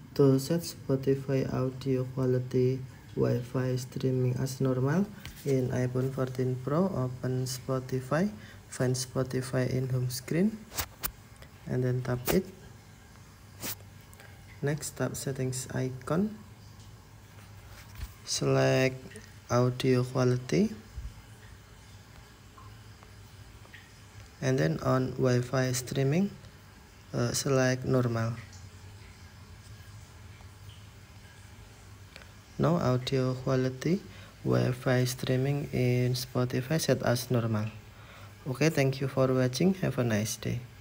To set Spotify audio quality Wi-Fi streaming as normal, in iPhone 14 Pro, open Spotify, find Spotify in home screen, and then tap it. Next, tap settings icon, select audio quality, and then on Wi-Fi streaming, select normal. Now audio quality Wi-Fi streaming in Spotify set as normal. Okay, thank you for watching. Have a nice day.